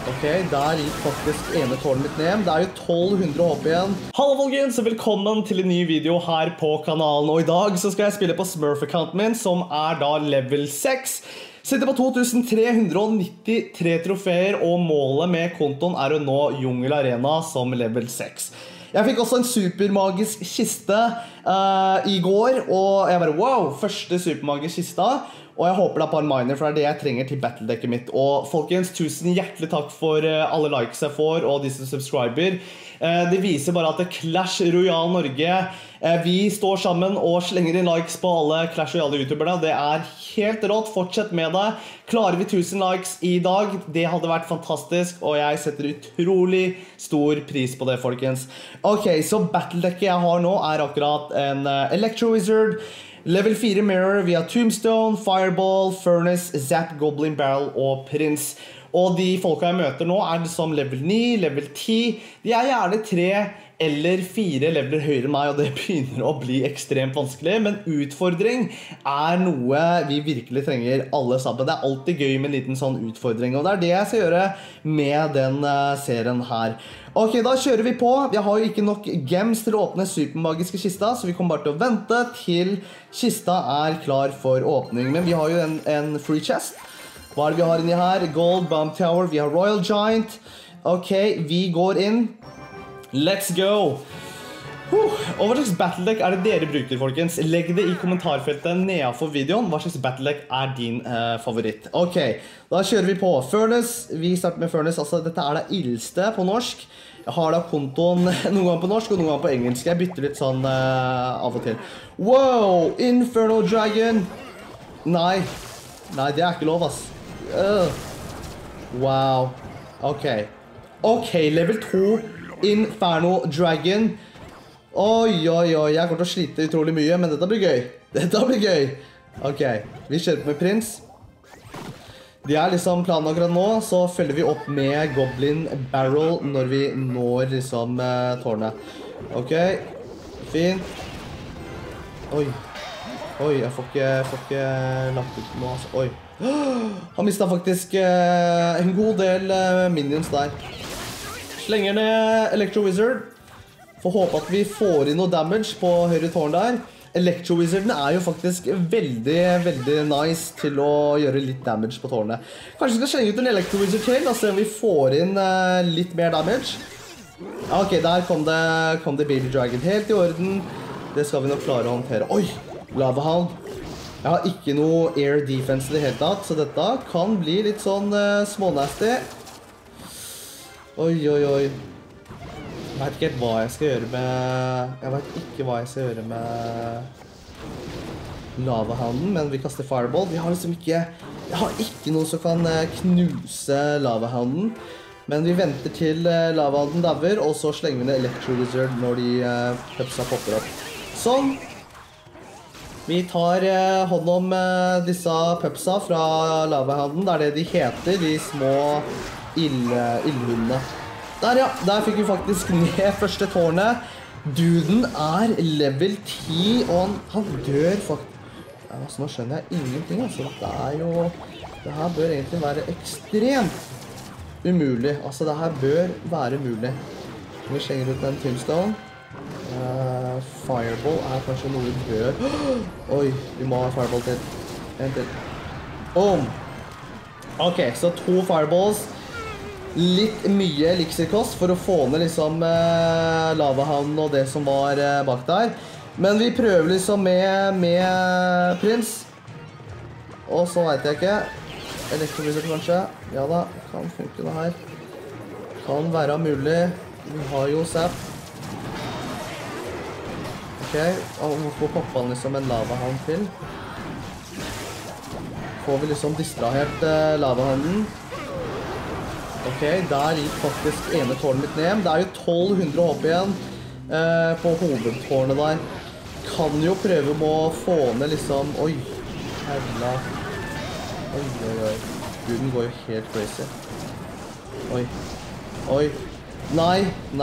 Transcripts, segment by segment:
Ok, der gikk faktisk ene tårnet mitt ned. Det er jo 1200 HP igjen. Hallo folkens, og velkommen til en ny video her på kanalen. Og i dag så skal jeg spille på Smurf-accounten min, som er da level 6. Sitter på 2393 trofeer, og målet med kontoen er å nå Jungel Arena som level 6. Jeg fikk også en supermagisk kiste i går, og jeg bare, wow, første supermagisk kista. Og jeg håper det er på en miner, for det er det jeg trenger til battledekket mitt. Og folkens, tusen hjertelig takk for alle likes jeg får, og disse subscriber. Det viser bare at Clash Royale Norge, vi står sammen og slenger inn likes på alle Clash Royale youtuberne. Det er helt rått, fortsett med det. Klarer vi 1000 likes i dag? Det hadde vært fantastisk, og jeg setter utrolig stor pris på det, folkens. Ok, så battledekket jeg har nå er akkurat en Electro Wizard, Level 4 Mirror, vi har Tombstone, Fireball, Furnace, Zap, Goblin Barrel og Prince. Og de folka jeg møter nå er som level 9, level 10. De er gjerne 3 eller 4 leveler høyere enn meg, og det begynner å bli ekstremt vanskelig. Men utfordring er noe vi virkelig trenger alle sammen. Det er alltid gøy med en liten sånn utfordring, og det er det jeg skal gjøre med den serien her. Ok, da kjører vi på. Jeg har jo ikke nok gems til å åpne supermagiske kista, så vi kommer bare til å vente til kista er klar for åpning. Men vi har jo en free chest. Hva er det vi har inni her? Gold, Bomb Tower, vi har Royal Giant. Ok, vi går inn. Let's go! Og hva slags battledeck er det dere bruker, folkens? Legg det i kommentarfeltet nedenfor videoen. Hva slags battledeck er din favoritt? Ok, da kjører vi på. Furnace, vi starter med Furnace. Altså, dette er det ildste på norsk. Jeg har da kontoen noen gang på norsk og noen gang på engelsk. Jeg bytter litt sånn av og til. Wow! Inferno Dragon! Nei, det er ikke lov, ass. Wow. Ok, level 2 Inferno Dragon. Oi, jeg kommer til å slite utrolig mye, men dette blir gøy. Ok, vi kjører med Prince. Det er liksom planen akkurat nå, så følger vi opp med Goblin Barrel når vi når liksom tårnet. Ok, fint. Oi, jeg får ikke lagt ut noe, altså. Oi. Han mistet faktisk en god del minions der. Slenger ned Electro Wizard. Får håpe at vi får inn noe damage på høyre tårn der. Electro Wizarden er jo faktisk veldig nice til å gjøre litt damage på tårnet. Kanskje vi skal slenge ut en Electro Wizard til, da ser vi får inn litt mer damage. Ok, der kom det Baby Dragon helt i orden. Det skal vi nok klare å håndtere. Oi, Lava Hound. Jeg har ikke noe air defense i det hele tatt, så dette kan bli litt sånn smånasty. Oi. Jeg vet ikke helt hva jeg skal gjøre med lavahanden, men vi kaster fireball. Jeg har ikke noe som kan knuse lavahanden, men vi venter til lavahanden dauer, og så slenger vi ned Electro Wizard når de pepsa popper opp. Sånn. Vi tar hånd om disse pepsa fra lavahanden. Det er det de heter, de små ildhundene. Der, ja. Der fikk vi faktisk ned første tårnet. Duden er level 10, og han dør faktisk. Altså, nå skjønner jeg ingenting, altså. Det her bør egentlig være ekstremt umulig. Altså, det her bør være mulig. Vi slenger ut en Tombstone. Fireball er kanskje noe vi bør. Oi, vi må ha fireball til. En til. Boom! Ok, så 2 fireballs. Litt mye elixirkost for å få ned liksom lavahavnen og det som var bak der. Men vi prøver liksom med Prince. Og så vet jeg ikke. Electro Wizard kanskje. Ja da, kan funke det her. Kan være mulig. Vi har jo Zap. Ok, og hvorfor popper han liksom en lavahavn til? Får vi liksom distrahert lavahavnen. Ok, der gikk faktisk ene tårnet mitt ned. Det er jo 1200 HP igjen på hovedtårnet der. Kan jo prøve med å få ned liksom... Oi, herla. Oi. Guden går jo helt crazy. Oi. Nei.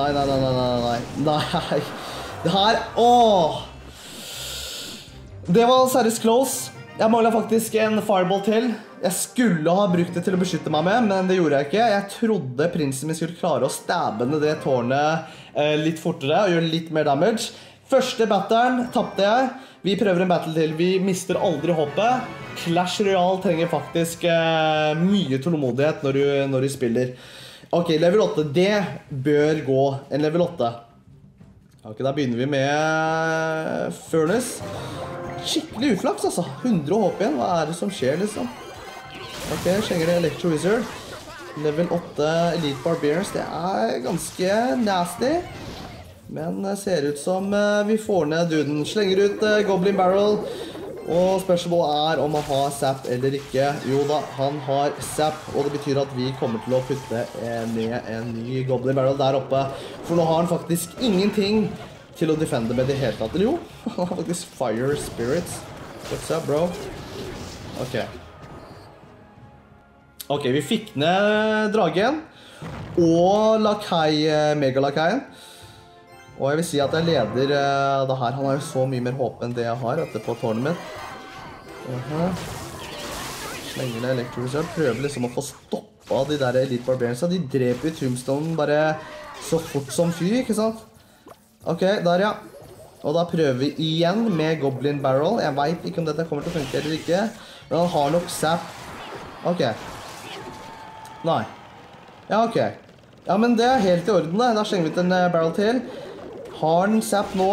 Det her... Åh! Det var seriøst close. Jeg mangler faktisk en fireball til. Jeg skulle ha brukt det til å beskytte meg med, men det gjorde jeg ikke. Jeg trodde prinsen min skulle klare å stabbe ned det tårnet litt fortere og gjøre litt mer damage. Første batteren tappte jeg. Vi prøver en battle til. Vi mister aldri hoppet. Clash Royale trenger faktisk mye tålmodighet når du spiller. Ok, level 8. Det bør gå en level 8. Ok, da begynner vi med Furnace. Skikkelig uflaks, altså. 100 HP igjen. Hva er det som skjer, liksom? Ok, slenger det Electro Wizard. Level 8 Elite Barbarians. Det er ganske nasty. Men det ser ut som vi får ned duden. Slenger ut Goblin Barrel. Og spørsmålet er om han har Zap eller ikke. Jo da, han har Zap. Og det betyr at vi kommer til å putte ned en ny Goblin Barrel der oppe. For nå har han faktisk ingenting til å defende med det hele tatt. Eller jo, han har faktisk Fire Spirits. What's up, bro? Ok. Ok, vi fikk ned dragen og megalakaien. Og jeg vil si at jeg leder det her. Han har jo så mye mer håp enn det jeg har på tårnet mitt. Slenger ned Electro Wizard. Prøver liksom å få stoppet de der Elite Barbarians. De dreper Tombstone bare så fort som fy, ikke sant? Ok, der ja. Og da prøver vi igjen med Goblin Barrel. Jeg vet ikke om dette kommer til å funke eller ikke. Men han har nok Zap. Ok. Nei. Ja, ok. Ja, men det er helt i orden da. Da slenger vi til en barrel til. Har den Zap nå?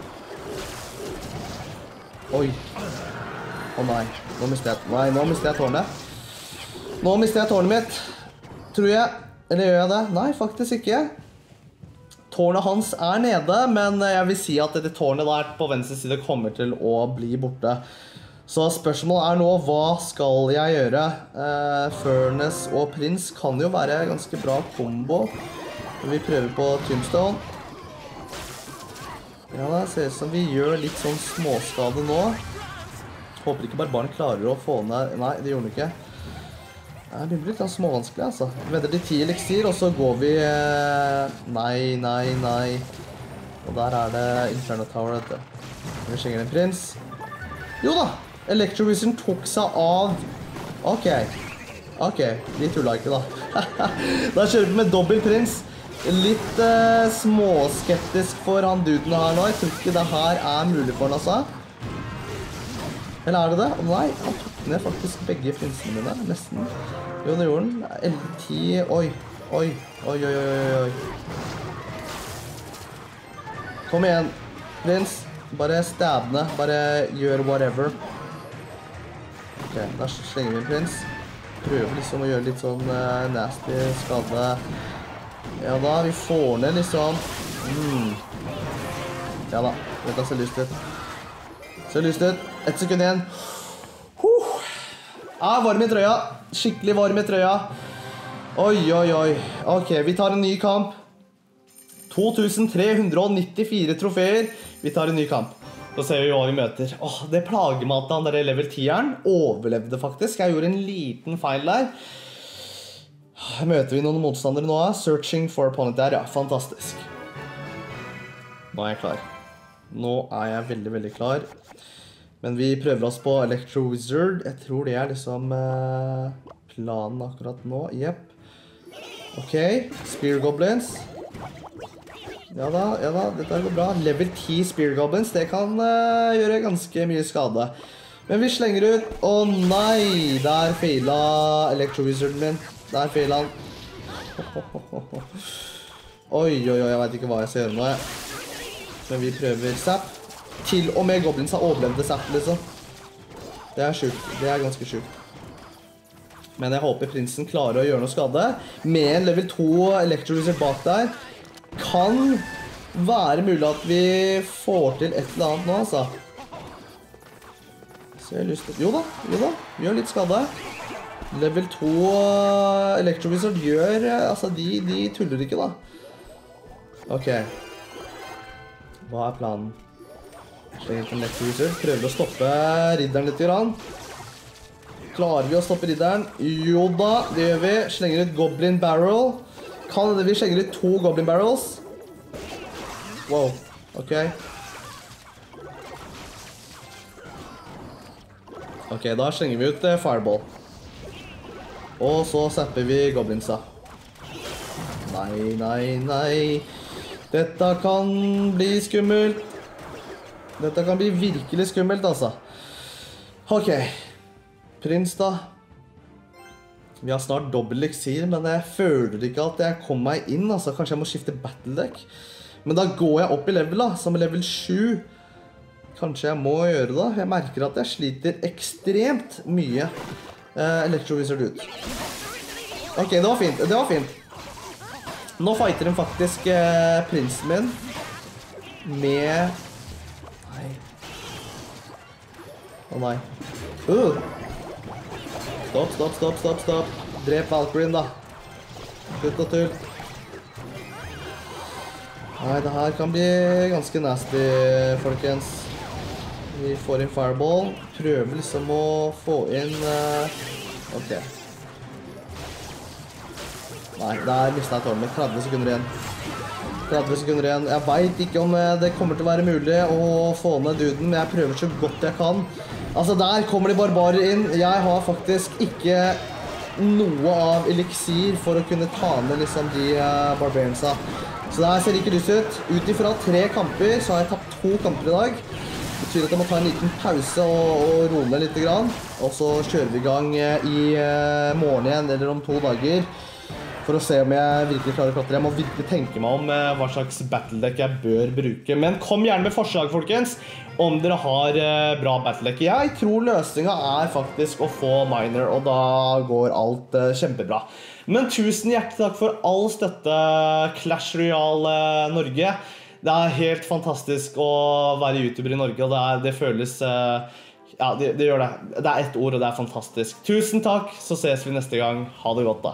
Oi. Å nei. Nå mister jeg tårnet. Nå mister jeg tårnet mitt. Tror jeg. Eller gjør jeg det? Nei, faktisk ikke. Tårnet hans er nede, men jeg vil si at dette tårnet der på venstre side kommer til å bli borte. Så spørsmålet er nå, hva skal jeg gjøre? Furnace og Prins kan jo være ganske bra kombo. Vi prøver på Tombstone. Ja, det ser ut som vi gjør litt sånn småskade nå. Håper ikke barbaren klarer å få ned... Nei, det gjorde han ikke. Det blir litt småvanskelig, altså. Vi venter til 10 eliksir, og så går vi... Nei. Og der er det Inferno Tower, vet du. Vi slenger en Prins. Jo da! Electro Wizard tok seg av. Ok, vi tuller ikke da. Da kjører vi med dobbelt Prins. Litt småskeptisk for han duden her nå. Jeg tror ikke det her er mulig for han, altså. Eller er det det? Nei, han tok ned faktisk begge prinsene mine, nesten. Jo, det gjorde han. 11-10, oi. Kom igjen, Prins. Bare stab ned, bare gjør whatever. Ok, da slenger vi en Prins. Prøver liksom å gjøre litt sånn nasty skade. Ja da, vi får ned liksom. Ja da, dette ser lyst ut. Ser lyst ut. 1 sekund igjen. Varm i trøya. Skikkelig varm i trøya. Oi. Ok, vi tar en ny kamp. 2394 trofeer. Vi tar en ny kamp. Så ser vi hva vi møter. Det plager meg at han der level 10-eren overlevde faktisk. Jeg gjorde en liten feil der. Møter vi noen motstandere nå? Searching for opponent der, ja. Fantastisk. Nå er jeg klar. Nå er jeg veldig, veldig klar. Men vi prøver oss på Electro Wizard. Jeg tror det er liksom planen akkurat nå. Jepp. Ok, Spear Goblins. Ja da, dette går bra. Level 10 Spear Goblins, det kan gjøre ganske mye skade. Men vi slenger ut. Nei, der feila Electro Wizarden min. Der feila han. Oi, jeg vet ikke hva jeg skal gjøre nå. Men vi prøver Zap. Til og med Goblins har overlevd Zap, liksom. Det er sjukt, det er ganske sjukt. Men jeg håper prinsen klarer å gjøre noe skade. Med en level 2 Electro Wizard bak der. Kan være mulig at vi får til et eller annet nå, altså. Så jeg har lyst til... Jo da, gjør litt skade. Level 2 Electro Wizard gjør... Altså, de tuller ikke da. Ok. Hva er planen? Slenger til Electro Wizard. Prøver å stoppe ridderen litt grann. Klarer vi å stoppe ridderen? Jo da, det gjør vi. Slenger ut Goblin Barrel. Kan vi slenger ut 2 Goblin Barrels? Wow, ok. Ok, da slenger vi ut Fireball. Og så zapper vi goblinsa. Nei, nei, nei. Dette kan bli skummelt. Dette kan bli virkelig skummelt, altså. Ok. Prins da. Vi har snart dobbelt eliksir, men jeg føler ikke at jeg kom meg inn, altså. Kanskje jeg må skifte battle deck. Men da går jeg opp i level da, som level 7. Kanskje jeg må gjøre det. Jeg merker at jeg sliter ekstremt mye. Electro Wizard ut. Ok, det var fint, det var fint. Nå fighter den faktisk prinsen min med... Nei. Å nei. Stopp, stopp, stopp, stopp, stopp. Drep Valkyrien da. Slutt og tull. Nei, det her kan bli ganske nasty, folkens. Vi får inn Fireball. Prøver liksom å få inn... Ok. Nei, der mistet jeg tårnet mitt. 30 sekunder igjen. 30 sekunder igjen. Jeg vet ikke om det kommer til å være mulig å få ned duden, men jeg prøver så godt jeg kan. Altså, der kommer de barbarer inn. Jeg har faktisk ikke noe av eliksir for å kunne ta ned liksom de barbariansa. Så det her ser ikke lyst ut. Utifra 3 kamper, så har jeg tapt 2 kamper i dag. Det betyr at jeg må ta en liten pause og roe ned litt grann. Og så kjører vi i gang i morgen igjen, eller om 2 dager. For å se om jeg virkelig klarer å klatre. Jeg må virkelig tenke meg om hva slags battledeck jeg bør bruke. Men kom gjerne med forslag, folkens, om dere har bra battledeck. Jeg tror løsningen er faktisk å få miner, og da går alt kjempebra. Men tusen hjertelig takk for all støtte, Clash Royale Norge. Det er helt fantastisk å være YouTuber i Norge, og det føles... Ja, det gjør det. Det er ett ord, og det er fantastisk. Tusen takk, så ses vi neste gang. Ha det godt da.